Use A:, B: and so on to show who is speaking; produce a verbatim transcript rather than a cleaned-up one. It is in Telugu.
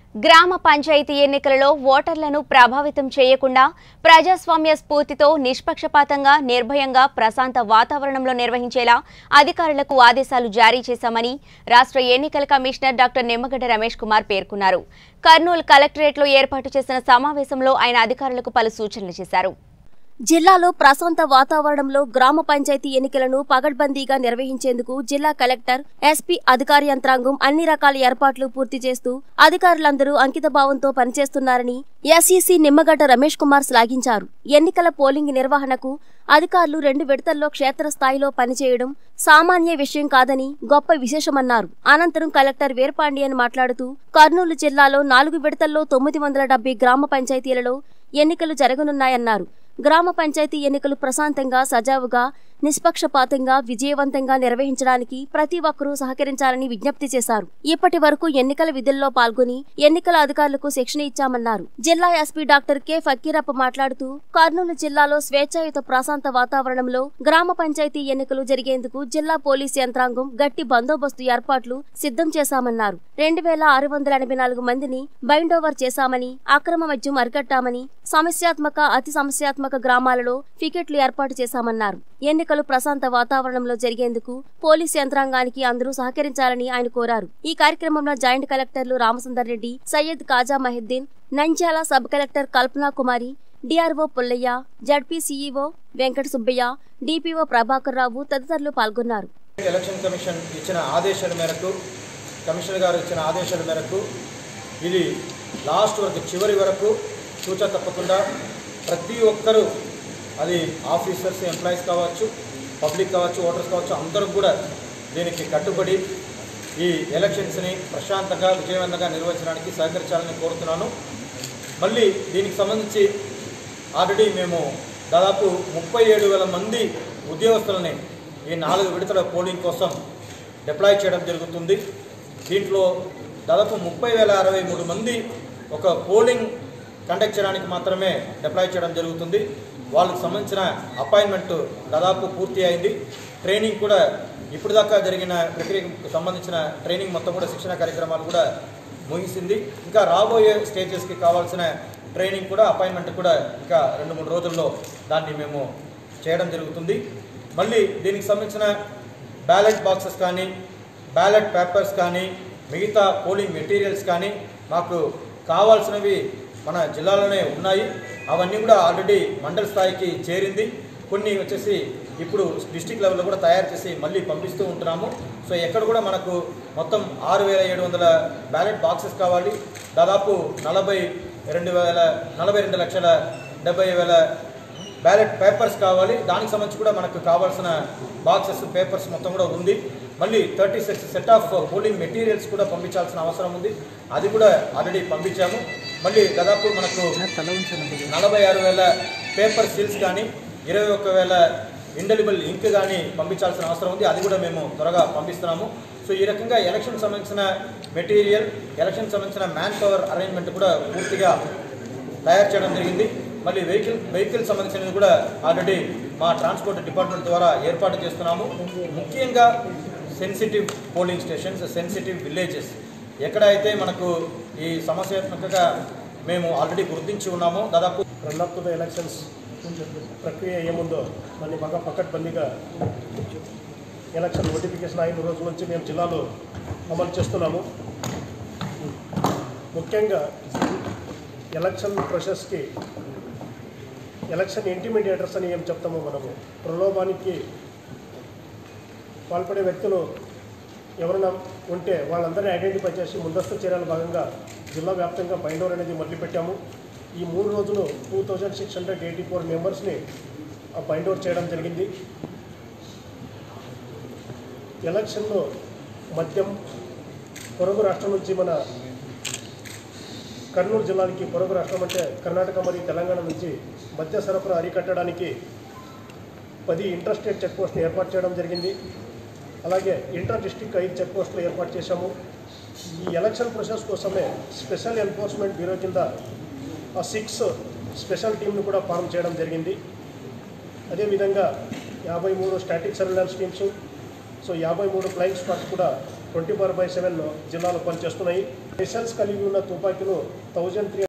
A: గ్రామ పంచాయతీ ఎన్నికలలో ఓటర్లను ప్రభావితం చేయకుండా ప్రజాస్వామ్య స్ఫూర్తితో నిష్పక్షపాతంగా నిర్భయంగా ప్రశాంత వాతావరణంలో నిర్వహించేలా అధికారులకు ఆదేశాలు జారీ చేశామని రాష్ట్ర ఎన్నికల కమిషనర్ డాక్టర్ నిమ్మగడ్డ రమేష్ కుమార్ పేర్కొన్నారు. కర్నూలు కలెక్టరేట్లో ఏర్పాటు చేసిన సమావేశంలో ఆయన అధికారులకు పలు సూచనలు చేశారు. జిల్లాలో ప్రశాంత వాతావరణంలో గ్రామ పంచాయతీ ఎన్నికలను పగడ్బందీగా నిర్వహించేందుకు జిల్లా కలెక్టర్, ఎస్పీ అధికార యంత్రాంగం అన్ని రకాల ఏర్పాట్లు పూర్తి చేస్తూ అధికారులందరూ అంకితభావంతో పనిచేస్తున్నారని ఎస్ఈసీ నిమ్మగడ్డ రమేష్ కుమార్ శ్లాఘించారు. ఎన్నికల పోలింగ్ నిర్వహణకు అధికారులు రెండు విడతల్లో క్షేత్రస్థాయిలో పనిచేయడం సామాన్య విషయం కాదని గొప్ప విశేషమన్నారు. అనంతరం కలెక్టర్ వీరపాండియన్ మాట్లాడుతూ కర్నూలు జిల్లాలో నాలుగు విడతల్లో తొమ్మిది వందల డెబ్బై గ్రామ పంచాయతీలలో ఎన్నికలు జరగనున్నాయన్నారు. గ్రామ పంచాయతీ ఎన్నికలు ప్రశాంతంగా, సజావుగా, నిష్పక్షపాతంగా, విజయవంతంగా నిర్వహించడానికి ప్రతి ఒక్కరూ సహకరించాలని విజ్ఞప్తి చేశారు. ఇప్పటి వరకు ఎన్నికల విధుల్లో పాల్గొని ఎన్నికల అధికారులకు శిక్షణ ఇచ్చామన్నారు. జిల్లా ఎస్పీ డాక్టర్ కె ఫకీరప్ప మాట్లాడుతూ కర్నూలు జిల్లాలో స్వేచ్ఛాయుత ప్రశాంత వాతావరణంలో గ్రామ పంచాయతీ ఎన్నికలు జరిగేందుకు జిల్లా పోలీసు యంత్రాంగం గట్టి బందోబస్తు ఏర్పాట్లు సిద్ధం చేశామన్నారు. రెండు వేల ఆరు వందల ఎనభై నాలుగు మందిని బైండోవర్ చేశామని, అక్రమ మద్యం అరికట్టామని, సమస్యాత్మక అతి సమస్యాత్మక గ్రామాలలో పికెట్లు ఏర్పాటు చేశామన్నారు. ఎన్నికలు ప్రశాంత వాతావరణంలో జరిగేందుకు పోలీసు యంత్రాంగానికి అందరూ సహకరించాలని ఆయన కోరారు. ఈ కార్యక్రమంలో జాయింట్ కలెక్టర్లు Ramasundar Reddy, Syed Khaja Mohiuddin, Nandyal sub collector Kalpana Kumari, DRO Pullaiah, ZP CEO Venkata Subbaiah, DPO Prabhakar Rao తదితరులు పాల్గొన్నారు.
B: ఎలక్షన్ కమిషన్ ఇచ్చిన ఆదేశాల మేరకు కమిషనర్ గారు ఇచ్చిన ఆదేశాల మేరకు ఇది లాస్ట్ వరకు చివరి వరకు సూచన తప్పకుండా ప్రతి ఒక్కరూ, అది ఆఫీసర్స్, ఎంప్లాయీస్ కావచ్చు, పబ్లిక్ కావచ్చు, ఓటర్స్ కావచ్చు, అందరూ కూడా దీనికి కట్టుబడి ఈ ఎలక్షన్స్ని ప్రశాంతంగా విజయవంతంగా నిర్వహించడానికి సహకరించాలని కోరుతున్నాను. మళ్ళీ దీనికి సంబంధించి ఆల్రెడీ మేము దాదాపు ముప్పై ఏడు వేల మంది ఉద్యోగస్తులని ఈ నాలుగు విడతల పోలింగ్ కోసం డిప్లాయ్ చేయడం జరుగుతుంది. దీంట్లో దాదాపు ముప్పై వేల అరవై మూడు మంది ఒక పోలింగ్ కండక్ట్ చేయడానికి మాత్రమే డిప్లాయ్ చేయడం జరుగుతుంది. వాళ్ళకి సంబంధించిన అపాయింట్మెంట్ దాదాపు పూర్తి అయింది. ట్రైనింగ్ కూడా ఇప్పుడు దాకా జరిగిన ప్రక్రియకు సంబంధించిన ట్రైనింగ్ మొత్తం కూడా శిక్షణ కార్యక్రమాలు కూడా ముగిసింది. ఇంకా రాబోయే స్టేజెస్కి కావాల్సిన ట్రైనింగ్ కూడా, అపాయింట్మెంట్ కూడా ఇంకా రెండు మూడు రోజుల్లో దాన్ని మేము చేయడం జరుగుతుంది. మళ్ళీ దీనికి సంబంధించిన బ్యాలెట్ బాక్సెస్ కానీ, బ్యాలెట్ పేపర్స్ కానీ, మిగతా పోలింగ్ మెటీరియల్స్ కానీ మాకు కావాల్సినవి మన జిల్లాలోనే ఉన్నాయి. అవన్నీ కూడా ఆల్రెడీ మండల స్థాయికి చేరింది. కొన్ని వచ్చేసి ఇప్పుడు డిస్టిక్ లెవెల్లో కూడా తయారు చేసి మళ్ళీ పంపిస్తూ ఉంటున్నాము. సో ఎక్కడ కూడా మనకు మొత్తం ఆరు వేల ఏడు వందల బ్యాలెట్ బాక్సెస్ కావాలి. దాదాపు నలభై రెండు వేల నలభై రెండు లక్షల డెబ్బై వేల బ్యాలెట్ పేపర్స్ కావాలి. దానికి సంబంధించి కూడా మనకు కావాల్సిన బాక్సెస్, పేపర్స్ మొత్తం కూడా ఉంది. మళ్ళీ thirty six set of polling materials కూడా పంపించాల్సిన అవసరం ఉంది. అది కూడా ఆల్రెడీ పంపించాము. మళ్ళీ దాదాపు మనకు నలభై ఆరు వేల పేపర్ సీల్స్ కానీ, ఇరవై ఒక్క వేల ఇండెలిబుల్ ఇంక్ కానీ పంపించాల్సిన అవసరం ఉంది. అది కూడా మేము త్వరగా పంపిస్తున్నాము. సో ఈ రకంగా ఎలక్షన్ సంబంధించిన మెటీరియల్, ఎలక్షన్ సంబంధించిన మ్యాన్ పవర్ అరేంజ్మెంట్ కూడా పూర్తిగా తయారు చేయడం జరిగింది. మళ్ళీ వెహికల్ వెహికల్ సంబంధించినది కూడా ఆల్రెడీ మా ట్రాన్స్పోర్ట్ డిపార్ట్మెంట్ ద్వారా ఏర్పాటు చేస్తున్నాము. ముఖ్యంగా sensitive polling stations, sensitive villages ఎక్కడైతే మనకు ఈ సమస్యాత్మకంగా మేము ఆల్రెడీ గుర్తించి ఉన్నామో, దాదాపు
C: run up to the elections ప్రక్రియ ఏముందో దాన్ని బాగా పకడ్బందీగా ఎలక్షన్ నోటిఫికేషన్ అయిన రోజుల నుంచి మేము జిల్లాలో అమలు చేస్తున్నాము. ముఖ్యంగా ఎలక్షన్ ప్రాసెస్కి ఎలక్షన్ ఇంటిమీడియేటర్స్ అని ఏం చెప్తామో మనము, ప్రలోభానికి పాల్పడే వ్యక్తులు ఎవరైనా ఉంటే వాళ్ళందరినీ ఐడెంటిఫై చేసి ముందస్తు చర్యల భాగంగా జిల్లా వ్యాప్తంగా బైండోర్ అనేది మొదలుపెట్టాము. ఈ మూడు రోజులు two thousand six hundred eighty four మెంబర్స్ని బైండోర్ చేయడం జరిగింది. ఎలక్షన్లో మద్యం పొరుగు రాష్ట్రం నుంచి మన కర్నూలు జిల్లాకి, పొరుగు రాష్ట్రం అంటే కర్ణాటక మరియు తెలంగాణ నుంచి మద్య సరఫరా అరికట్టడానికి పది ఇంటర్ స్టేట్ చెక్ పోస్టులు ఏర్పాటు చేయడం జరిగింది. అలాగే ఇంటర్ డిస్టిక్ ఐదు చెక్ పోస్టులు ఏర్పాటు చేశాము. ఈ ఎలక్షన్ ప్రాసెస్ కోసమే స్పెషల్ ఎన్ఫోర్స్మెంట్ బ్యూరో కింద ఆ సిక్స్ స్పెషల్ టీంను కూడా ఫామ్ చేయడం జరిగింది. అదేవిధంగా యాభై మూడు స్టాటిక్ సర్వేలెన్స్ టీమ్స్, సో యాభై మూడు ఫ్లయింగ్ స్క్వాడ్స్ కూడా ట్వంటీ ఫోర్ బై సెవెన్ జిల్లాలో పనిచేస్తున్నాయి. లైసెన్స్ కలిగి ఉన్న తుపాకీలు థౌజండ్ త్రీ